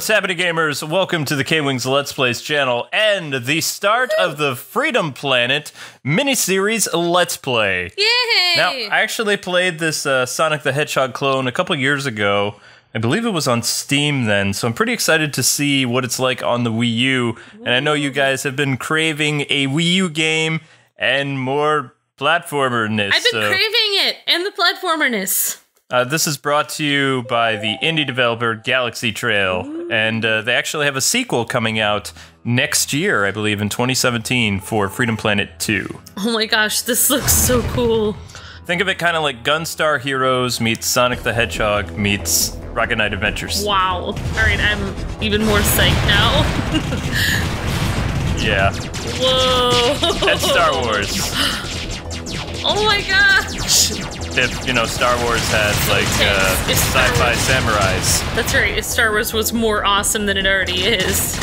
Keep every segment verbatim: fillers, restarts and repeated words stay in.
What's happening, gamers? Welcome to the K-Wings Let's Plays channel and the start of the Freedom Planet miniseries Let's Play. Yay! Now, I actually played this uh, Sonic the Hedgehog clone a couple years ago. I believe it was on Steam then, so I'm pretty excited to see what it's like on the Wii U. And I know you guys have been craving a Wii U game and more platformerness. I've been so. craving it and the platformerness. Uh, this is brought to you by the indie developer Galaxy Trail, Ooh. and uh, they actually have a sequel coming out next year, I believe, in twenty seventeen for Freedom Planet two. Oh my gosh, this looks so cool. Think of it kind of like Gunstar Heroes meets Sonic the Hedgehog meets Rocket Knight Adventures. Wow. Alright, I'm even more psyched now. Yeah. Whoa. That's Star Wars. Oh my gosh. If, you know, Star Wars had, like, uh, sci-fi samurais. That's right, if Star Wars was more awesome than it already is.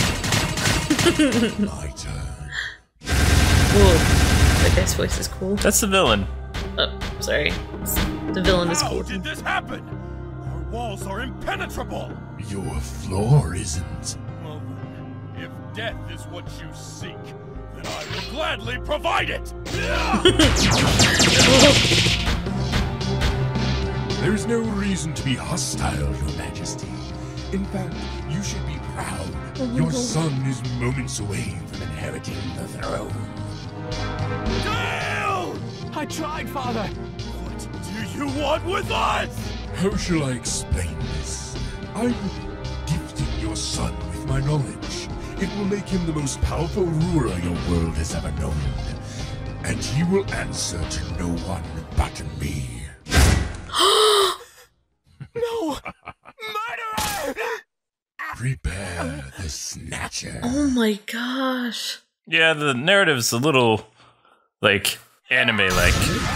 My turn. Whoa, that guy's voice is cool. That's the villain. Oh, sorry. The villain is cool. How did this happen? Our walls are impenetrable! Your floor isn't. Well, if death is what you seek, then I will gladly provide it! There's no reason to be hostile, Your Majesty. In fact, you should be proud. Your son is moments away from inheriting the throne. Dale! I tried, Father. What do you want with us? How shall I explain this? I'm gifting your son with my knowledge. It will make him the most powerful ruler your world has ever known. And he will answer to no one but me. No! Murderer! Prepare the Snatcher. Oh my gosh. Yeah, the narrative's a little, like, anime-like.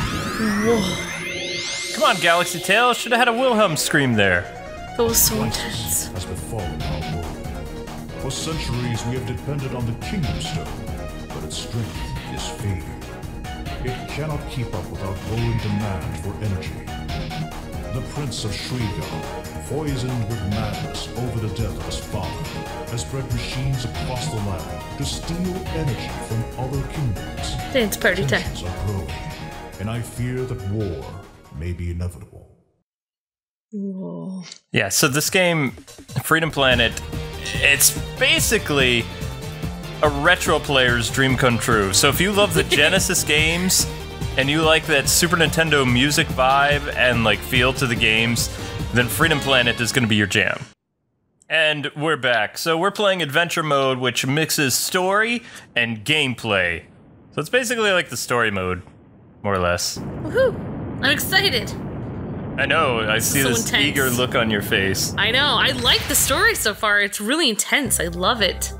Whoa. Come on, Galaxy Tale. Should have had a Wilhelm scream there. That was so intense. Has befallen our world. For centuries we have depended on the Kingdom Stone, but its strength is fading. It cannot keep up with our growing demand for energy. The Prince of Shriegar, poisoned with madness over the death of his father, has bred machines across the land to steal energy from other kingdoms. Dance party time. Tensions are growing, and I fear that war may be inevitable. Whoa. Yeah, so this game, Freedom Planet, it's basically a retro player's dream come true. So if you love the Genesis games, and you like that Super Nintendo music vibe and like feel to the games, then Freedom Planet is going to be your jam. And we're back. So we're playing Adventure Mode, which mixes story and gameplay. So it's basically like the story mode, more or less. Woohoo! I'm excited. I know, I see so this intense. eager look on your face. I know, I like the story so far. It's really intense. I love it.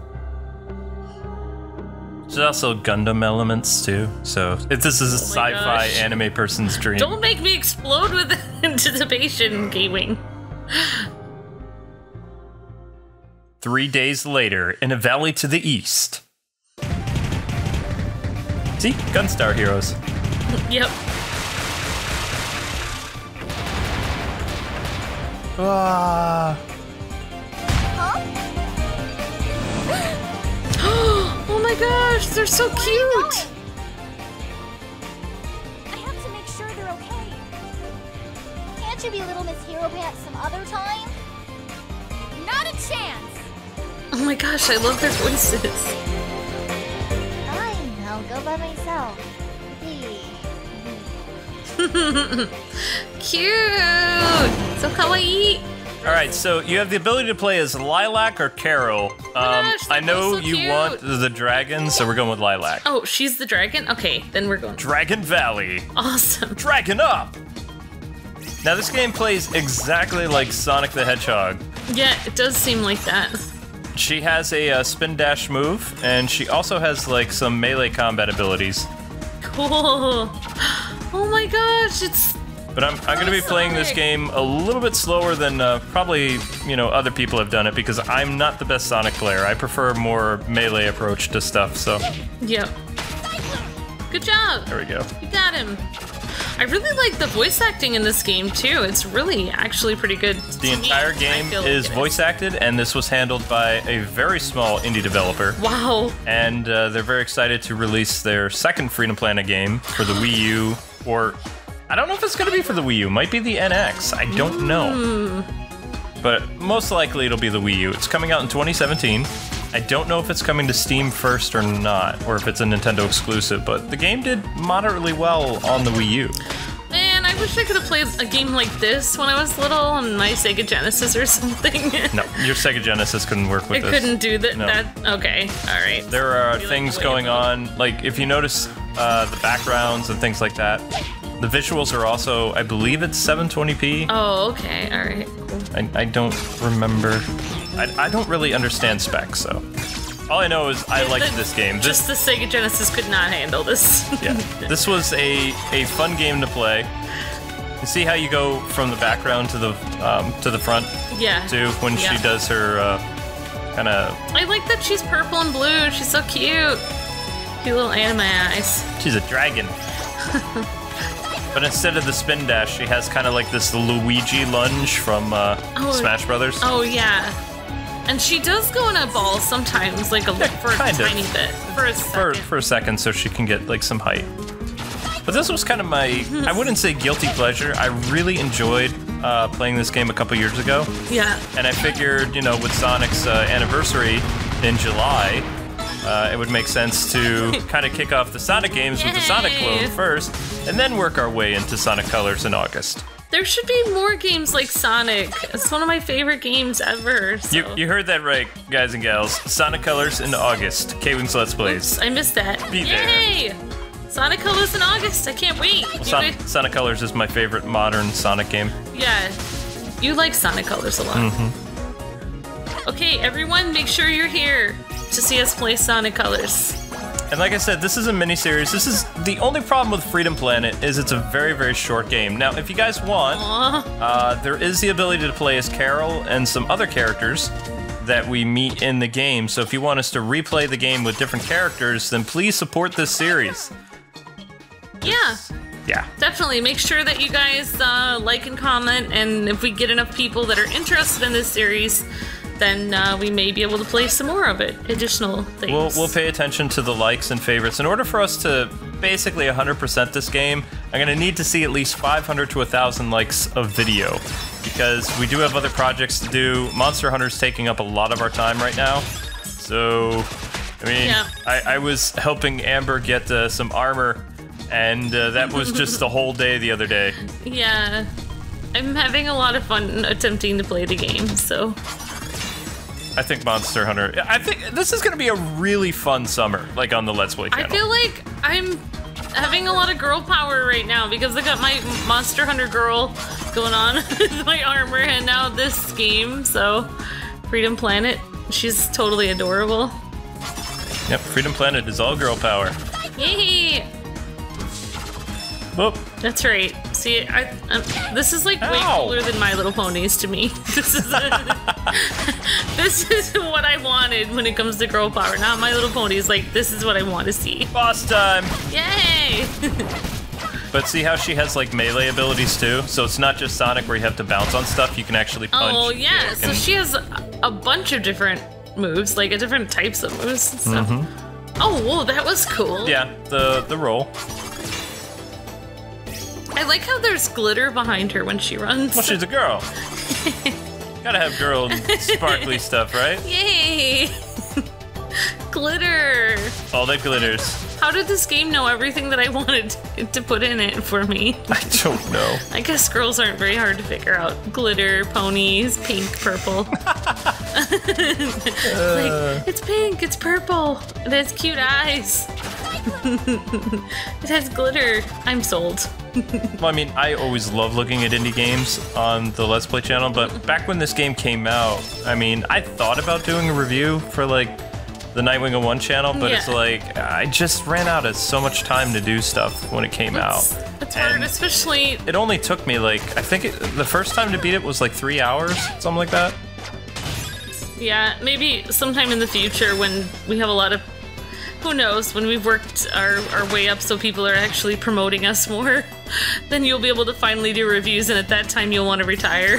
There's also Gundam elements too, so if this is a Oh my sci-fi gosh. anime person's dream. Don't make me explode with anticipation gaming. Three days later, in a valley to the east. See? Gunstar Heroes. Yep. Ah. Oh my gosh, they're so Where cute! I have to make sure they're okay. Can't you be Little Miss Hero Pants some other time? Not a chance! Oh my gosh, I love their voices. Fine, I'll go by myself. Cute! So kawaii! Alright, so you have the ability to play as Lilac or Carol. Um, gosh, I they're know both so you cute. want the dragon, so we're going with Lilac. Oh, she's the dragon? Okay, then we're going. Dragon Valley. Awesome. Dragon up! Now this game plays exactly like Sonic the Hedgehog. Yeah, it does seem like that. She has a uh, spin dash move, and she also has like some melee combat abilities. Cool. Oh my gosh, it's... But I'm, I'm going to be playing this game a little bit slower than uh, probably, you know, other people have done it because I'm not the best Sonic player. I prefer a more melee approach to stuff, so. Yep. Good job. There we go. You got him. I really like the voice acting in this game too. It's really actually pretty good. The entire game is voice acted, and this was handled by a very small indie developer. Wow. And uh, they're very excited to release their second Freedom Planet game for the Wii U, or I don't know if it's going to be for the Wii U. Might be the N X. I don't know. But most likely it'll be the Wii U. It's coming out in twenty seventeen. I don't know if it's coming to Steam first or not, or if it's a Nintendo exclusive, but the game did moderately well on the Wii U. Man, I wish I could have played a game like this when I was little on my Sega Genesis or something. No, your Sega Genesis couldn't work with it this. It couldn't do that. No. that. Okay, all right. There are Maybe things like going on, like if you notice uh, the backgrounds and things like that. The visuals are also, I believe it's seven twenty p. Oh, okay, all right. Cool. I, I don't remember. I, I don't really understand specs, so. All I know is I liked the, this game. This, Just the Sega Genesis could not handle this. yeah, this was a, a fun game to play. You see how you go from the background to the um, to the front? Yeah. Too, when yeah. she does her uh, kind of... I like that she's purple and blue. She's so cute. Cute little anime eyes. She's a dragon. But instead of the spin dash, she has kind of like this Luigi lunge from uh, Oh. Smash Brothers. Oh, yeah. And she does go in a ball sometimes, like a, Yeah, for a kind of. tiny bit. For a For, second. for a second, so she can get like some height. But this was kind of my, I wouldn't say guilty pleasure. I really enjoyed uh, playing this game a couple years ago. Yeah. And I figured, you know, with Sonic's uh, anniversary in July, uh, it would make sense to kind of kick off the Sonic games with the Sonic Yay. clone first, and then work our way into Sonic Colors in August. There should be more games like Sonic. It's one of my favorite games ever. So. You, you heard that right, guys and gals. Sonic Colors in August. K-Wings Let's Plays. Oops, I missed that. Be there. Yay! Sonic Colors in August. I can't wait. You Son- guys- Sonic Colors is my favorite modern Sonic game. yeah. You like Sonic Colors a lot. Mm-hmm. Okay, everyone, make sure you're here to see us play Sonic Colors. And like I said, this is a mini-series. This is the only problem with Freedom Planet is it's a very, very short game. Now, if you guys want, uh, there is the ability to play as Carol and some other characters that we meet in the game. So if you want us to replay the game with different characters, then please support this series. Yeah. Yeah. Definitely make sure that you guys uh, like and comment, and if we get enough people that are interested in this series, then uh, we may be able to play some more of it, additional things. We'll, we'll pay attention to the likes and favorites. In order for us to basically one hundred percent this game, I'm going to need to see at least five hundred to one thousand likes of video, because we do have other projects to do. Monster Hunter's taking up a lot of our time right now. So, I mean, Yeah. I, I was helping Amber get uh, some armor, and uh, that was just the whole day the other day. Yeah. I'm having a lot of fun attempting to play the game, so... I think Monster Hunter. I think this is going to be a really fun summer, like on the Let's Play channel. I feel like I'm having a lot of girl power right now because I got my Monster Hunter girl going on with my armor, and now this game, so Freedom Planet, she's totally adorable. Yep, Freedom Planet is all girl power. Yay! Whoop. That's right. See, I, um, this is like way Ow. cooler than My Little Ponies to me. This is this is what I wanted when it comes to girl power. Not My Little Ponies. Like, this is what I want to see. Boss time. Yay! But see how she has like melee abilities too? So it's not just Sonic where you have to bounce on stuff, you can actually punch. Oh yeah, kick, so and- she has a, a bunch of different moves, like a different types of moves and stuff. Mm-hmm. Oh, whoa, that was cool. Yeah, the the roll. I like how there's glitter behind her when she runs. Well, she's a girl. Gotta have girl sparkly stuff, right? Yay! Glitter! All that glitters. How did this game know everything that I wanted to put in it for me? I don't know. I guess girls aren't very hard to figure out. Glitter, ponies, pink, purple. Like, it's pink, it's purple, it has cute eyes. It has glitter. I'm sold. Well, I mean, I always love looking at indie games on the Let's Play channel, but back when this game came out, I mean, I thought about doing a review for like the Nightwing oh one channel, but it's Yeah. like I just ran out of so much time to do stuff when it came It's, out. it's hard, And especially. it only took me like, I think it, the first time to beat it was like three hours, something like that. Yeah, maybe sometime in the future when we have a lot of who knows, when we've worked our, our way up so people are actually promoting us more, then you'll be able to finally do reviews, and at that time you'll want to retire.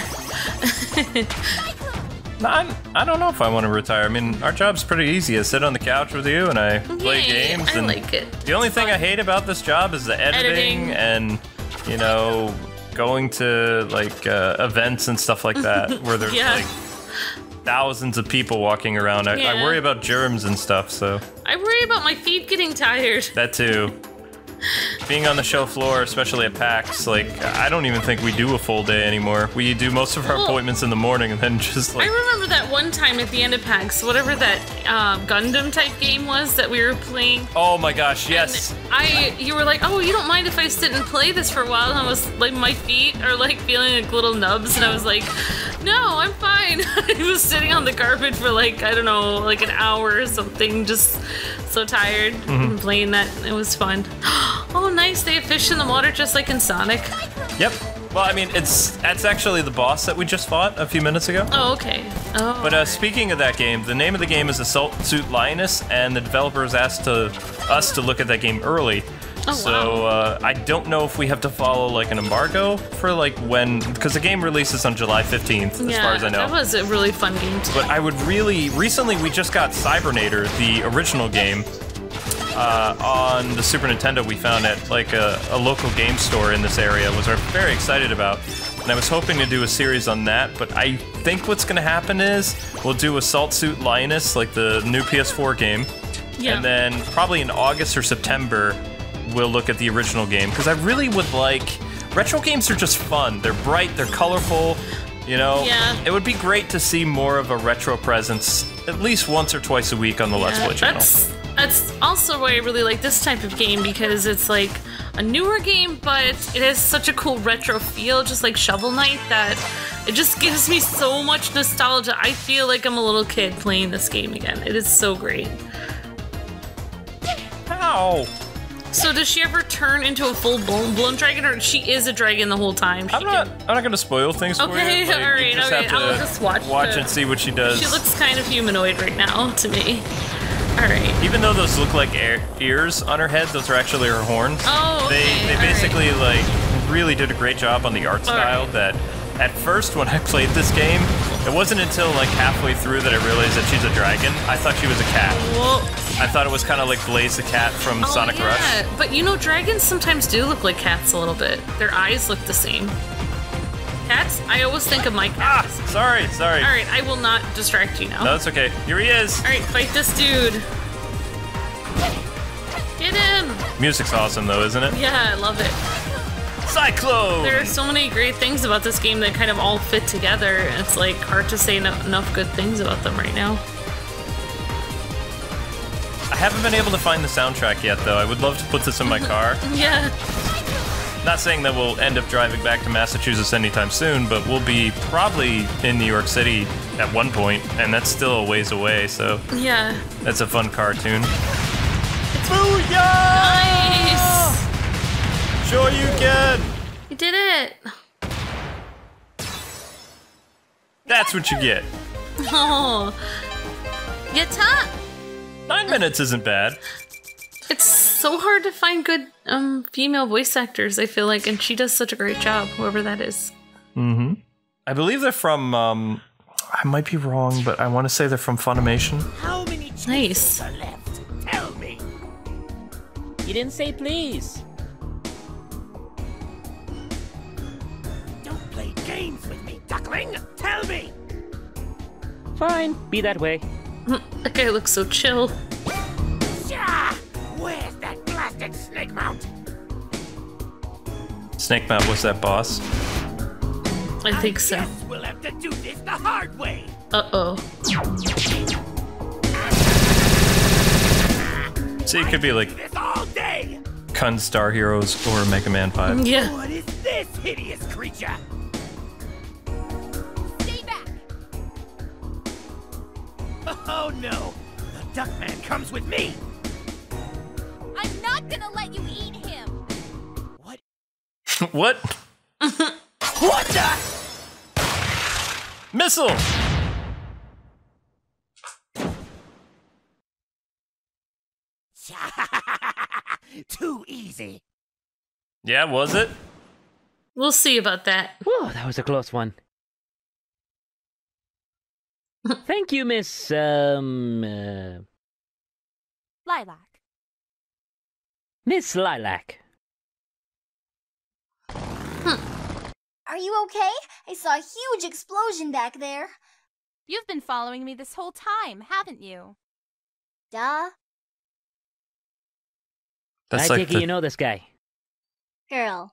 I'm, I don't know if I want to retire. I mean, our job's pretty easy. I sit on the couch with you and I play Yay, games. I and like it. The only thing I hate about this job is the editing, Editing. and, you know, going to, like, uh, events and stuff like that, where there's, Yeah. like, thousands of people walking around. I, I Yeah. worry about germs and stuff, so I worry about my feet getting tired. that too. Being on the show floor, especially at PAX, like, I don't even think we do a full day anymore. We do most of our Well, appointments in the morning and then just, I like... remember that one time at the end of PAX, whatever that uh, Gundam type game was that we were playing. Oh my gosh, yes! And I, you were like, oh, you don't mind if I sit and play this for a while? And I was like, my feet are like feeling like little nubs, and I was like, no, I'm fine. I was sitting on the carpet for like, I don't know, like an hour or something, just so tired and playing that. It was fun. Oh, nice, they have fish in the water just like in Sonic. Yep. Well, I mean, it's that's actually the boss that we just fought a few minutes ago. Oh, okay. Oh. But uh, speaking of that game, the name of the game is Assault Suit Lioness, and the developers asked to, us to look at that game early. Oh, so wow. uh, I don't know if we have to follow like an embargo for like when, because the game releases on July fifteenth, as yeah, far as I know. that was a really fun game too. But I would really, recently we just got Cybernator, the original game, uh, on the Super Nintendo we found at like a, a local game store in this area, was very excited about. And I was hoping to do a series on that, but I think what's gonna happen is we'll do Assault Suit Lioness, like the new P S four game, Yeah. and then probably in August or September, we'll look at the original game, because I really would like, retro games are just fun. They're bright, they're colorful, you know? Yeah. It would be great to see more of a retro presence at least once or twice a week on the Let's Yeah, Play channel. That's that's also why I really like this type of game, because it's like a newer game, but it has such a cool retro feel, just like Shovel Knight, that it just gives me so much nostalgia. I feel like I'm a little kid playing this game again. It is so great. Ow! So does she ever turn into a full blown, blown dragon, or she is a dragon the whole time? She I'm not. I'm not gonna spoil things for Okay, you. Like, you alright, just okay, have to I'll just watch the- and see what she does. She looks kind of humanoid right now to me. All right. Even though those look like ear- ears on her head, those are actually her horns. Oh, They okay, they alright. basically like really did a great job on the art style. Alright. That at first when I played this game, it wasn't until like halfway through that I realized that she's a dragon. I thought she was a cat. Well, I thought it was kind of like Blaze the Cat from oh, Sonic yeah. Rush. But you know, dragons sometimes do look like cats a little bit. Their eyes look the same. Cats? I always think of my cat. Ah, sorry, sorry. All right, I will not distract you now. No, it's okay. Here he is. All right, fight this dude. Get him! Music's awesome though, isn't it? Yeah, I love it. Cyclone. There are so many great things about this game that kind of all fit together. and It's like hard to say eno- enough good things about them right now. I haven't been able to find the soundtrack yet though. I would love to put this in my car. Yeah. Not saying that we'll end up driving back to Massachusetts anytime soon, but we'll be probably in New York City at one point, and that's still a ways away, so Yeah. that's a fun cartoon. Nice! Sure you can! You did it! That's what you get. Oh. Yatta! Nine minutes isn't bad. It's so hard to find good um female voice actors, I feel like, and she does such a great job, whoever that is. Mm-hmm. I believe they're from, um, I might be wrong, but I want to say they're from Funimation. How many Nice. are left? Tell me. You didn't say please. Don't play games with me, duckling. Tell me. Fine, be that way. That guy looks so chill. Shah! Where's that blasted snake mount? Snake Mount was that boss. I think so. Guess we'll have to do this the hard way. Uh-oh. So it could be like This all day. Kun Star Heroes or Mega Man five. Yeah. What is this hideous creature? Stay back. Oh no! The Duckman comes with me. I'm not gonna let you eat him. What? What? What the? Missile! too easy. Yeah, was it? We'll see about that. Whoa, that was a close one. Thank you, Miss, um, uh, Lilac. Miss Lilac. Are you okay? I saw a huge explosion back there. You've been following me this whole time, haven't you? Duh. That's I like take the- it you know this guy. Girl.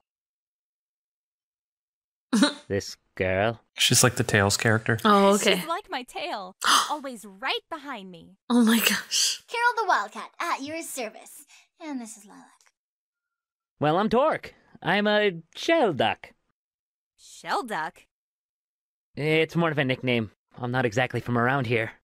This girl. She's like the Tails character. Oh, okay. She's like my tail, always right behind me. Oh my gosh. Carol the Wildcat, at your service. And this is Lilac. Well, I'm Torque. I'm a shell duck. Shell duck? It's more of a nickname. I'm not exactly from around here.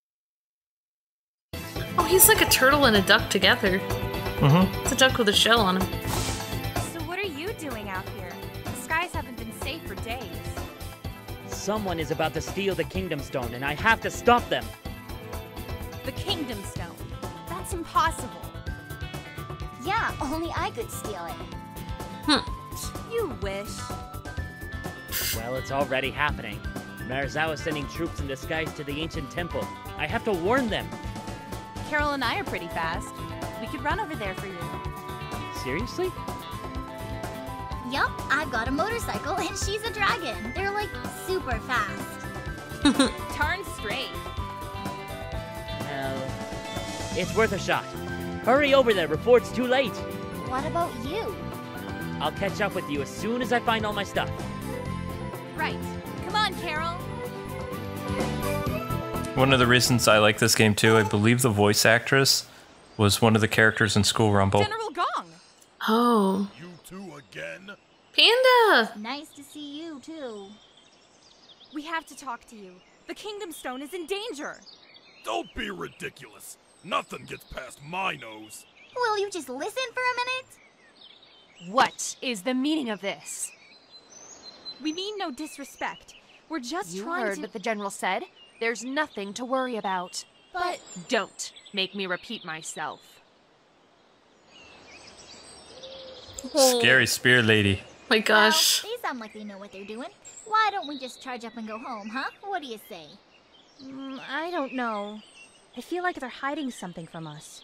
Oh, he's like a turtle and a duck together. Mm-hmm. It's a duck with a shell on him. So what are you doing out here? The skies haven't been safe for days. Someone is about to steal the Kingdom Stone, and I have to stop them. The Kingdom Stone. That's impossible. Yeah, only I could steal it. Hmm. You wish. Well, it's already happening. Marizawa's sending troops in disguise to the ancient temple. I have to warn them. Carol and I are pretty fast. We could run over there for you. Seriously? Yup, I've got a motorcycle and she's a dragon. They're like super fast. Darn straight. Well, it's worth a shot. Hurry over there before it's too late. What about you? I'll catch up with you as soon as I find all my stuff. Right. Come on, Carol. One of the reasons I like this game too, I believe the voice actress was one of the characters in School Rumble. General Gong. Oh. You two again? Panda! Nice to see you, too. We have to talk to you. The Kingdom Stone is in danger. Don't be ridiculous. Nothing gets past my nose. Will you just listen for a minute? What is the meaning of this? We mean no disrespect. We're just You trying heard to... what the general said. There's nothing to worry about. But... Don't make me repeat myself. Oh Scary spear lady. my gosh. Well, they sound like they know what they're doing. Why don't we just charge up and go home, huh? What do you say? Mm, I don't know. I feel like they're hiding something from us.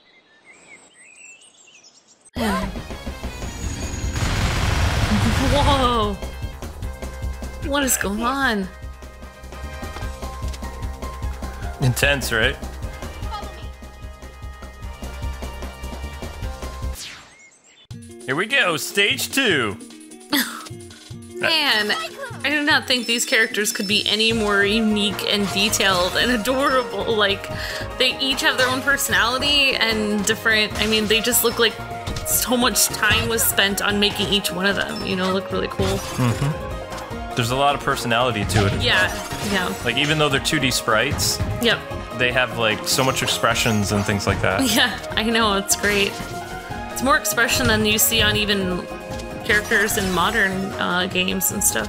Whoa. What is going on? Intense, right? Follow me. Here we go, stage two. Man, I do not think these characters could be any more unique and detailed and adorable. Like, they each have their own personality and different. I mean, they just look like so much time was spent on making each one of them, you know, look really cool. Mm-hmm. There's a lot of personality to it. as Yeah, well. yeah. Like, even though they're two D sprites, Yep. they have, like, so much expressions and things like that. Yeah, I know, it's great. It's more expression than you see on even characters in modern uh, games and stuff.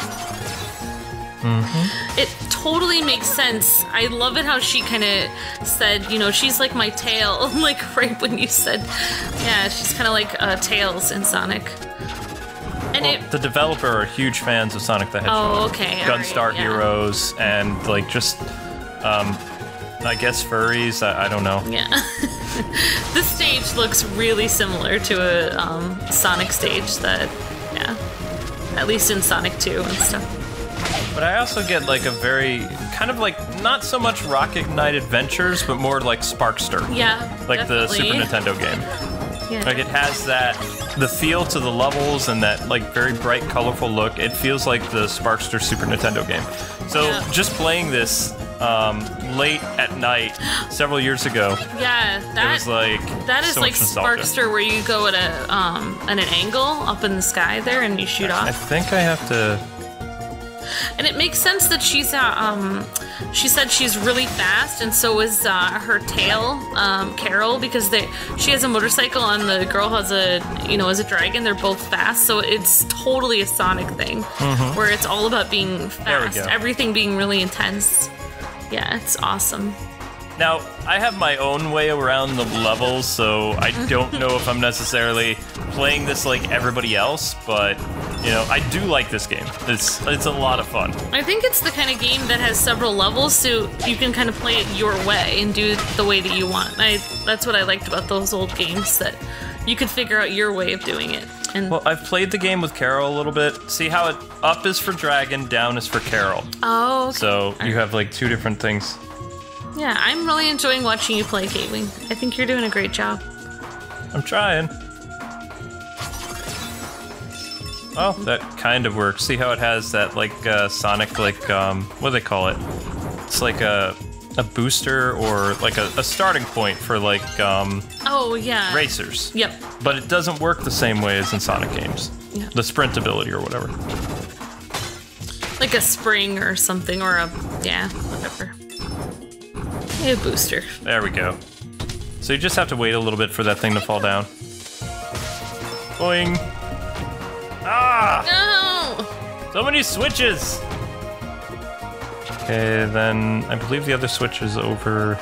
Mm-hmm. It totally makes sense. I love it how she kind of said, you know, she's like my tail. Like right when you said, yeah, she's kind of like uh, Tails in Sonic. And Well, it, the developer are huge fans of Sonic the Hedgehog. Oh, okay, all Gunstar right, yeah. Heroes and, like, just, um, I guess furries. I, I don't know. yeah. This stage looks really similar to a um, Sonic stage that, yeah, at least in Sonic two and stuff. But I also get, like, a very, kind of like, not so much Rocket Knight Adventures, but more like Sparkster. Yeah, Like the definitely. Super Nintendo game. Yeah. Like, it has that, the feel to the levels and that, like, very bright, colorful look. It feels like the Sparkster Super Nintendo game. So, Yeah. just playing this um, late at night several years ago, Yeah, that it was like that is so like much nostalgia. Sparkster, where you go at a um at an angle up in the sky there and you shoot I off. think I have to. And it makes sense that she's uh, um she said she's really fast, and so is uh, her tail, um, Carol, because they she has a motorcycle and the girl has a you know is a dragon. They're both fast, so it's totally a Sonic thing, Mhm. where it's all about being There we fast, go. everything being really intense. Yeah, it's awesome. Now, I have my own way around the levels, so I don't know if I'm necessarily playing this like everybody else, but, you know, I do like this game. It's it's a lot of fun. I think it's the kind of game that has several levels, so you can kind of play it your way and do it the way that you want. I That's what I liked about those old games, that you could figure out your way of doing it. And well, I've played the game with Carol a little bit. See how it up is for Dragon, down is for Carol. Oh, okay. So you have like two different things. Yeah, I'm really enjoying watching you play, Gatewing. I think you're doing a great job. I'm trying. Oh, that kind of works. See how it has that like uh, Sonic, like um, what do they call it? It's like a a booster or like a, a starting point for like um, oh yeah racers. Yep. But it doesn't work the same way as in Sonic games. Yeah. The sprint ability or whatever. Like a spring or something, or a yeah, whatever. A booster. There we go. So you just have to wait a little bit for that thing to fall down. Boing. Ah! No! So many switches! Okay, then I believe the other switch is over.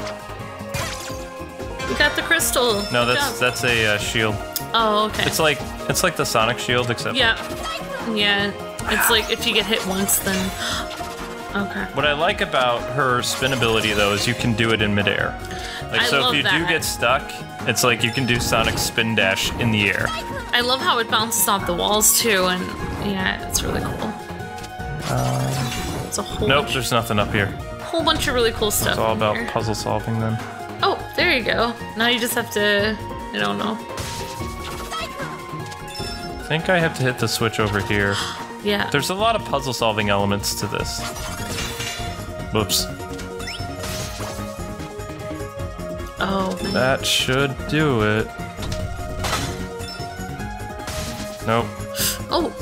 We got the crystal. No, Good that's job. that's a uh, shield. Oh, okay. It's like it's like the Sonic shield, except Yeah. Yeah. It's like if you get hit once, then. Okay. what I like about her spin ability though is you can do it in midair. Like I so, love if you that. do get stuck, it's like you can do Sonic spin dash in the air. I love how it bounces off the walls too, and yeah, it's really cool. Um, It's a whole nope, bunch, there's nothing up here. whole bunch of really cool stuff. It's all in about here. puzzle solving then. Oh, there you go. Now you just have to. I don't know. I think I have to hit the switch over here. Yeah. There's a lot of puzzle solving elements to this. Whoops. Oh. Man. That should do it. Nope. Oh.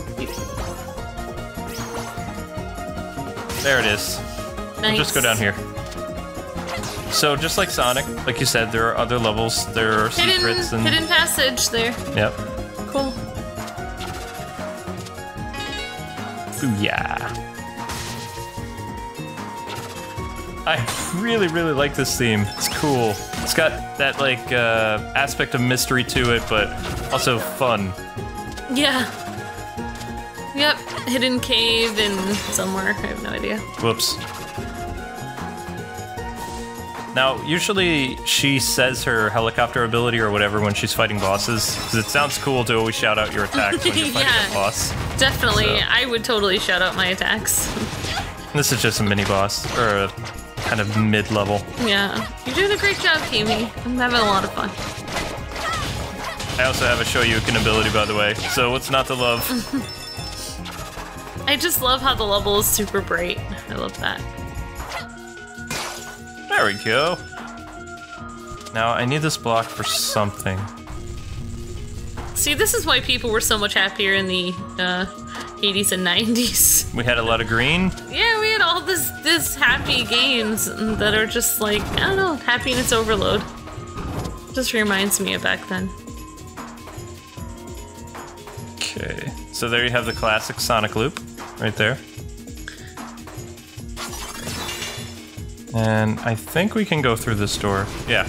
There it is. Nice. We'll just go down here. So just like Sonic, like you said, there are other levels, there are Hidden, secrets and hidden passage there. Yep. Cool. Booyah. I really, really like this theme. It's cool. It's got that like uh, aspect of mystery to it, but also fun. Yeah. Yep. Hidden cave in somewhere. I have no idea. Whoops. Now, usually she says her helicopter ability or whatever when she's fighting bosses, because it sounds cool to always shout out your attacks when you're fighting Yeah. a boss. Definitely. So. I would totally shout out my attacks. This is just a mini boss, or a kind of mid-level. Yeah. You're doing a great job, Kimi. I'm having a lot of fun. I also have a Shoryuken ability, by the way, so what's not to love? I just love how the level is super bright. I love that. There we go. Now, I need this block for something. See, this is why people were so much happier in the uh, eighties and nineties. We had a lot of green. Yeah, we had all this this happy games that are just like, I don't know, happiness overload. Just reminds me of back then. Okay, so there you have the classic Sonic loop, right there. And I think we can go through this door. Yeah.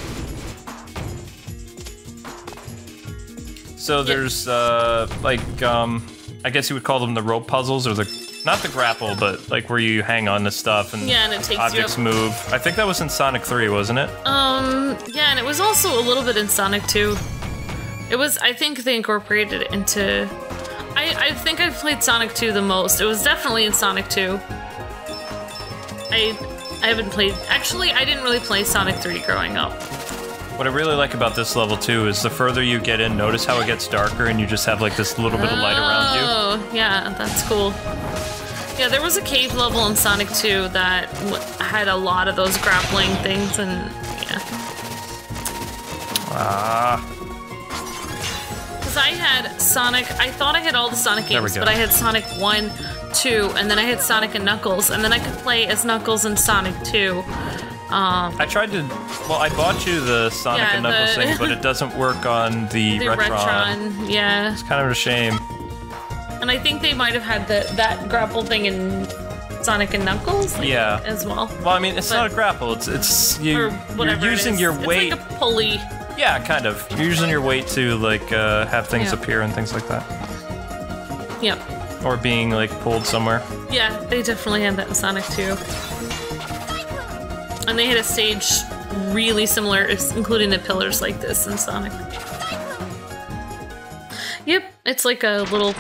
So there's, uh, like, um, I guess you would call them the rope puzzles, or the, not the grapple, but like where you hang on to stuff and, Yeah, and it takes you objects up. move. I think that was in Sonic three, wasn't it? Um, yeah, and it was also a little bit in Sonic two. It was, I think they incorporated it into... I, I think I've played Sonic two the most. It was definitely in Sonic two. I... I haven't played... Actually, I didn't really play Sonic three growing up. What I really like about this level, too, is the further you get in, notice how it gets darker and you just have, like, this little bit of light around you. Oh, yeah, that's cool. Yeah, there was a cave level in Sonic two that w had a lot of those grappling things, and yeah. Ah. Because I had Sonic... I thought I had all the Sonic There we games, go. but I had Sonic one, two, and then I had Sonic and Knuckles, and then I could play as Knuckles in Sonic two. Um, I tried to... Well, I bought you the Sonic Yeah, and Knuckles the- thing, but it doesn't work on the, the Retron. Retron, yeah. It's kind of a shame. And I think they might have had the, that grapple thing in Sonic and Knuckles. Like, Yeah. As well. Well, I mean, it's But- not a grapple. It's it's you. Or You're whatever it using is. your It's weight. like a pulley. Yeah, kind of. You're using your weight to like uh, have things Yeah. appear and things like that, Yep. or being like pulled somewhere. Yeah, they definitely had that in Sonic too. And they had a stage really similar, including the pillars like this in Sonic. Yep, it's like a little.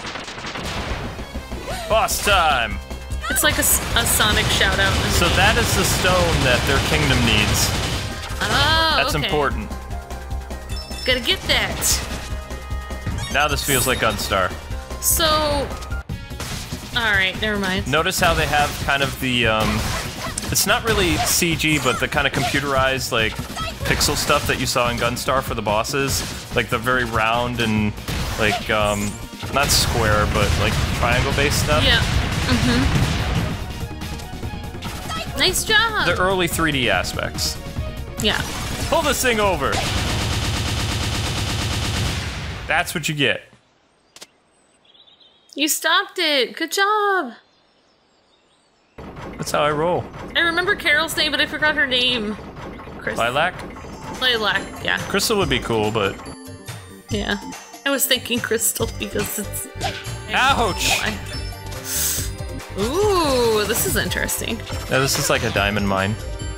Boss time. It's like a, s- a Sonic shout out. So that is the stone that their kingdom needs. Oh, That's okay. important. Gotta get that. Now this feels like Gunstar. So, all right, never mind. Notice how they have kind of the, um, it's not really C G, but the kind of computerized, like, pixel stuff that you saw in Gunstar for the bosses. Like the very round and, like, um, not square, but, like, triangle-based stuff. Yeah. Mm-hmm. Nice job. The early three D aspects. Yeah. Pull this thing over. That's what you get. You stopped it. Good job. That's how I roll. I remember Carol's name, but I forgot her name. Chris. Lilac? Lilac, yeah. Crystal would be cool, but... Yeah. I was thinking Crystal because it's... Ouch! Ooh, this is interesting. Yeah, this is like a diamond mine.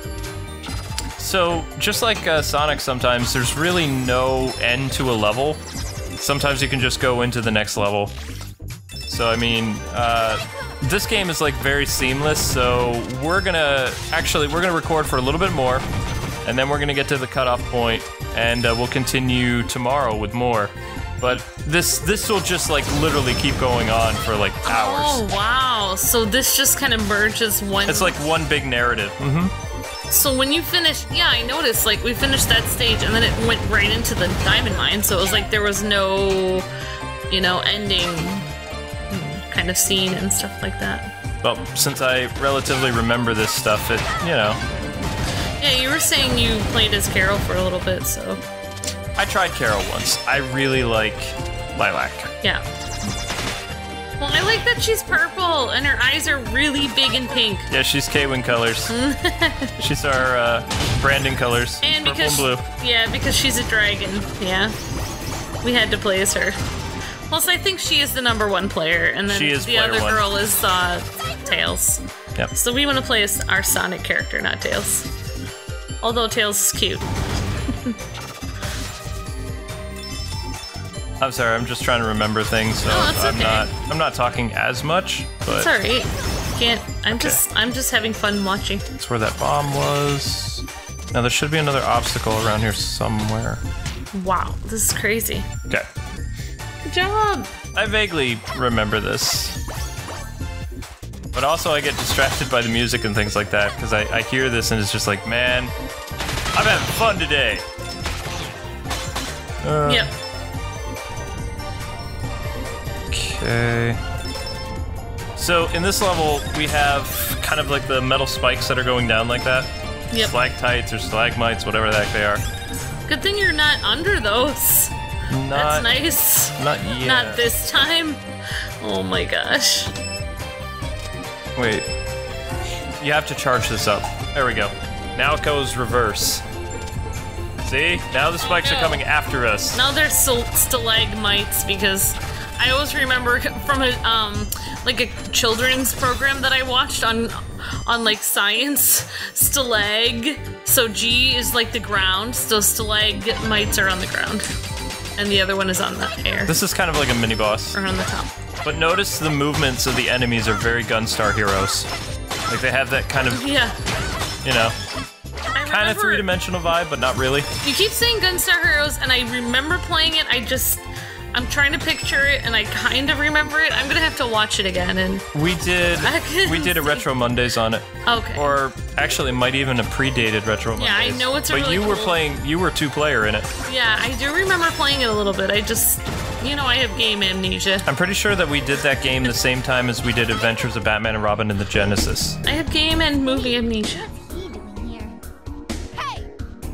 So, just like uh, Sonic sometimes, there's really no end to a level. Sometimes you can just go into the next level. So, I mean, uh, this game is like very seamless, so we're gonna, actually, we're gonna record for a little bit more, and then we're gonna get to the cutoff point, and uh, we'll continue tomorrow with more. But this this will just like literally keep going on for like hours. Oh, wow. So this just kind of merges one... It's like one big narrative. Mm-hmm. So when you finish, yeah, I noticed, like, we finished that stage and then it went right into the diamond mine, so it was like there was no, you know, ending kind of scene and stuff like that. Well, since I relatively remember this stuff, it, you know. Yeah, you were saying you played as Carol for a little bit, so... I tried Carol once. I really like Lilac. Yeah. Well, I like that she's purple and her eyes are really big and pink. Yeah, she's K-Wing colors. She's our uh, branding colors. And purple because and blue. yeah, because she's a dragon. Yeah, we had to play as her. Plus, I think she is the number one player, and then She is the player other one. girl is uh, Tails. Yep. So we want to play as our Sonic character, not Tails. Although Tails is cute. I'm sorry, I'm just trying to remember things, so No, that's I'm okay. not I'm not talking as much, but It's alright. Can't. I'm just. I'm just having fun watching. that's where that bomb was. Now there should be another obstacle around here somewhere. Wow, this is crazy. Okay. Good job. I vaguely remember this. But also I get distracted by the music and things like that, because I, I hear this and it's just like, man, I'm having fun today. Uh, Yep. Okay. So in this level, we have kind of like the metal spikes that are going down like that. Yep. Stalactites or stalagmites, whatever the heck they are. Good thing you're not under those. Not, That's nice. Not yet. Not this time. Oh my gosh. Wait. You have to charge this up. There we go. Now it goes reverse. See? Now the spikes no. are coming after us. Now they're st- stalagmites because I always remember from a um like a children's program that I watched on on like science. Stalag. So G is like the ground. So stalagmites are on the ground, and the other one is on the air This is kind of like a mini boss. or on the top. But notice the movements of the enemies are very Gunstar heroes. Like they have that kind of, Yeah. you know, I kind of remember- three-dimensional vibe, but not really. You keep saying Gunstar Heroes, and I remember playing it. I just, I'm trying to picture it, and I kind of remember it. I'm gonna have to watch it again. And We did I can we did a see. Retro Mondays on it. okay, Or actually it might even have predated Retro Mondays. Yeah, I know it's a But really you were cool- playing you were two player in it. yeah, I do remember playing it a little bit. I just, you know, I have game amnesia. I'm pretty sure that we did that game the same time as we did Adventures of Batman and Robin in the Genesis. I have game and movie amnesia. What's he doing here? Hey!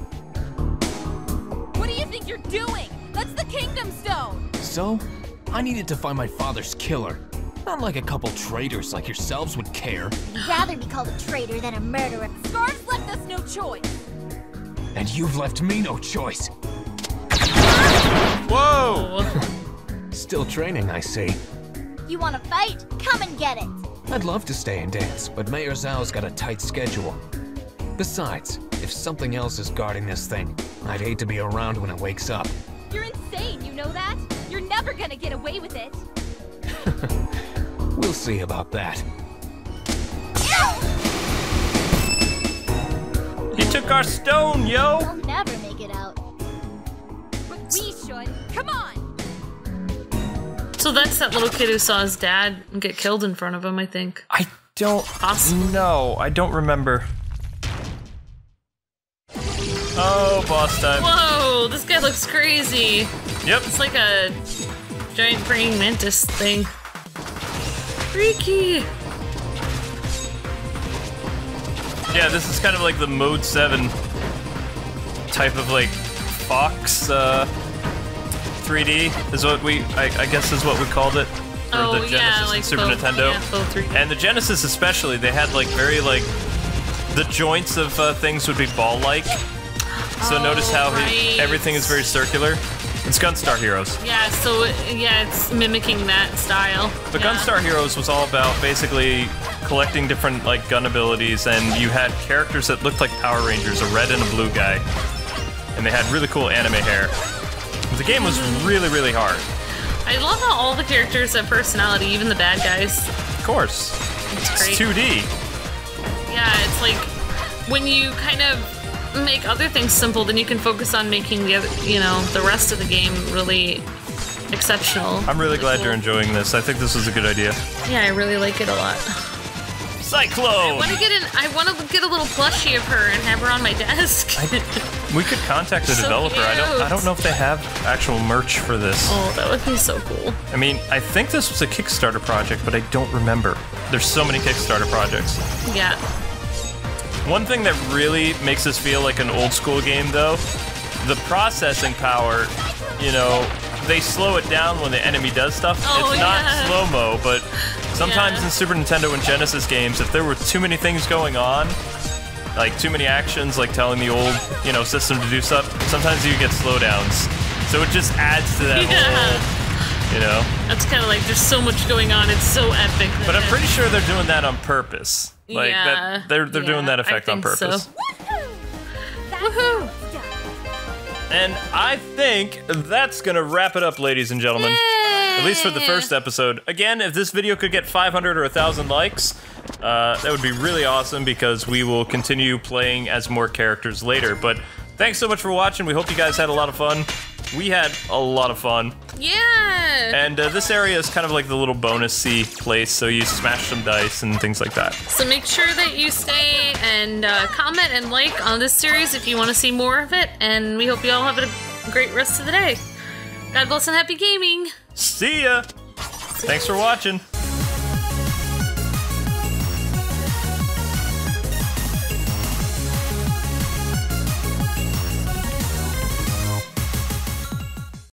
What do you think you're doing? That's the Kingdom Stone! So, I needed to find my father's killer. not like a couple traitors like yourselves would care. I'd rather be called a traitor than a murderer. Scarf's left us no choice. And you've left me no choice. Whoa! Still training, I see. You wanna fight? Come and get it. I'd love to stay and dance, but Mayor Zhao's got a tight schedule. Besides, if something else is guarding this thing, I'd hate to be around when it wakes up. You're insane, you know that? You're never gonna get away with it. We'll see about that. He took our stone, yo! I'll never make it out. But we should. Come on! So that's that little kid who saw his dad get killed in front of him, I think. I don't know. I don't remember. Oh, boss time. Whoa, this guy looks crazy. Yep. It's like a giant praying mantis thing. Freaky. Yeah, this is kind of like the Mode seven type of like Fox uh, three D is what we, I, I guess is what we called it. For Oh, the Genesis yeah, like and Super both- Nintendo. yeah, both three D. And the Genesis especially, they had like very like, the joints of uh, things would be ball-like. So Oh, notice how he, right. everything is very circular. It's Gunstar Heroes. Yeah, so it- yeah, it's mimicking that style. But yeah. Gunstar Heroes was all about basically collecting different like gun abilities, and you had characters that looked like Power Rangers, a red and a blue guy, and they had really cool anime hair. The game was really, really hard. I love how all the characters have personality, even the bad guys. Of course, It's great. it's two D. Yeah, it's like when you kind of make other things simple, then you can focus on making the other, you know, the rest of the game really exceptional. I'm really glad cool. you're enjoying this. I think this was a good idea. Yeah, I really like it a lot. Cyclone. I want to get an. I want to get a little plushie of her and have her on my desk. We could contact the So developer. I don't. I cute. don't know if they have actual merch for this. Oh, that would be so cool. I mean, I think this was a Kickstarter project, but I don't remember. There's so many Kickstarter projects. Yeah. One thing that really makes this feel like an old school game, though, the processing power, you know, they slow it down when the enemy does stuff. Oh, it's not yeah. slow-mo, but sometimes Yeah. in Super Nintendo and Genesis games, if there were too many things going on, like too many actions, like telling the old, you know, system to do stuff, sometimes you get slowdowns. So it just adds to that Yeah. whole, you know. That's kind of like there's so much going on. It's so epic. But I'm that- pretty sure they're doing that on purpose. Like Yeah. that, they're they're doing Yeah, that effect I on think so. purpose. Woohoo! And I think that's gonna wrap it up, ladies and gentlemen. At least for the first episode. Again, if this video could get five hundred or one thousand likes, uh, that would be really awesome because we will continue playing as more characters later. But thanks so much for watching. We hope you guys had a lot of fun. We had a lot of fun. Yeah. And uh, this area is kind of like the little bonus-y place, so you smash some dice and things like that. So make sure that you stay and uh, comment and like on this series if you want to see more of it. And we hope you all have a great rest of the day. God bless and happy gaming. See ya! Thanks for watching.